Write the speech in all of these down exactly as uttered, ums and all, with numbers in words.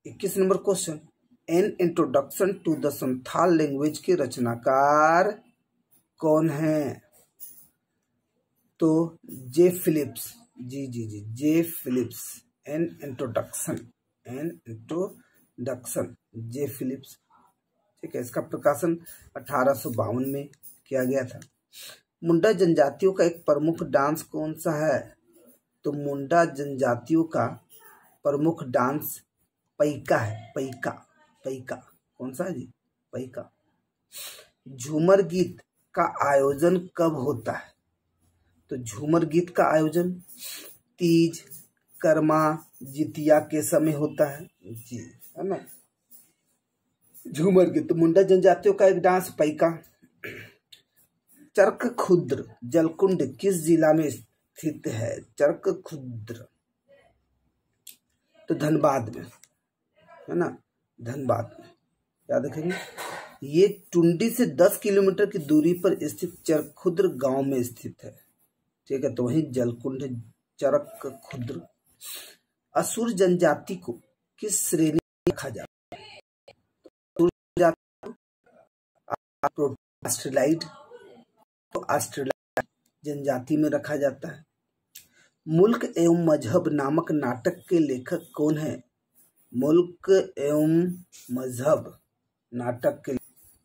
इक्कीस नंबर question, an introduction to the Santal language के रचनाकार कौन है? तो जे फिलिप्स, जी जी जी J Phillips. An introduction, an introduction J Phillips, ठीक है। इसका प्रकाशन अठारह सौ बावन में किया गया था। मुंडा जनजातियों का एक प्रमुख डांस कौन सा है? तो मुंडा जनजातियों का प्रमुख डांस पैका है, पैका, पैका। कौन सा है जी? पैका। झूमर गीत का आयोजन कब होता है? तो झूमर गीत का आयोजन तीज, कर्मा, जितिया के समय होता है जी, है ना। झूमर गीत, तो मुंडा जनजातियों का एक डांस पैका। चरक खुद्र जलकुंड किस जिला में स्थित है? चरक खुद्र, तो धनबाद में, है ना, धनबाद में, याद रखेंगे। ये टुंडी से दस किलोमीटर की दूरी पर स्थित चरखुद्र गांव में स्थित है, ठीक है। तो वहीं जलकुंड, चरक खुद्र। असुर जनजाति को किस श्रेणी में रखा जाता है? ऑस्ट्रेलाइड, तो ऑस्ट्रेलाइड जनजाति में रखा जाता है। मुल्क एवं मजहब नामक नाटक के लेखक कौन है? मुल्क एवं मजहब नाटक के,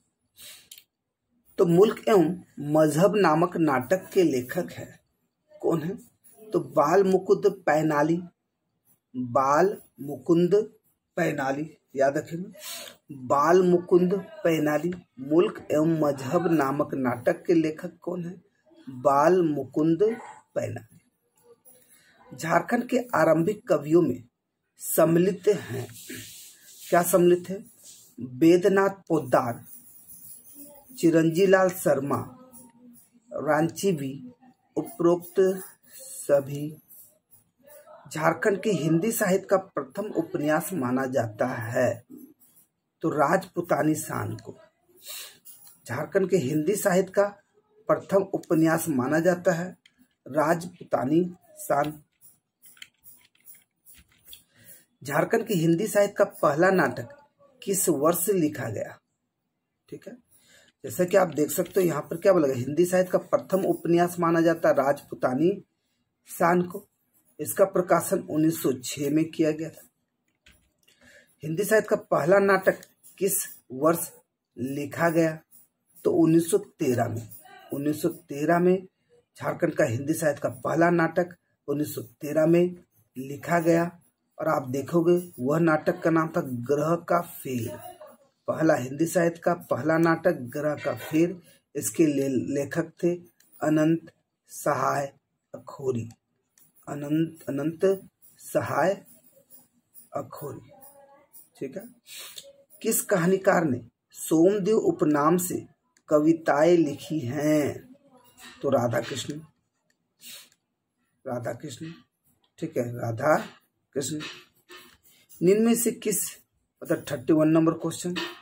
तो मुल्क एवं मजहब नामक नाटक के लेखक है कौन है? तो बाल मुकुंद पैनाली, बाल मुकुंद पैनाली, याद रखेंगे, बाल मुकुंद पैनाली। मुल्क एवं मजहब नामक नाटक के लेखक कौन है? बाल मुकुंद पैनाली। झारखंड के आरंभिक कवियों में सम्मिलित हैं, क्या सम्मिलित है? वेदनाथ पोद्दार, चिरंजीलाल शर्मा, रांची भी, उपरोक्त सभी। झारखंड के हिंदी साहित्य का प्रथम उपन्यास माना जाता है, तो राजपुतानी शान को। झारखंड के हिंदी साहित्य का प्रथम उपन्यास माना जाता है राजपुतानी शान। झारखंड के हिंदी साहित्य का पहला नाटक किस वर्ष लिखा गया? ठीक है, जैसा कि आप देख सकते हो यहाँ पर क्या बोला गया, हिंदी साहित्य का प्रथम उपन्यास माना जाता है राजपुतानी शान को। इसका प्रकाशन उन्नीस सौ छह में किया गया था। हिंदी साहित्य का पहला नाटक किस वर्ष लिखा गया? तो उन्नीस सौ तेरह में। उन्नीस सौ तेरह में झारखंड का हिंदी साहित्य का पहला नाटक उन्नीस सौ तेरह में लिखा गया। और आप देखोगे वह नाटक का नाम था ग्रह का फेर। पहला हिंदी साहित्य का पहला नाटक ग्रह का फेर। इसके ले, लेखक थे अनंत सहाय अखोरी, अनंत अनंत सहाय अखोरी, ठीक है। किस कहानीकार ने सोमदेव उपनाम से कविताएं लिखी हैं? तो राधा कृष्ण, राधा कृष्ण, ठीक है, राधा कृष्ण। निम्न में से किस, मतलब थर्टी वन नंबर क्वेश्चन,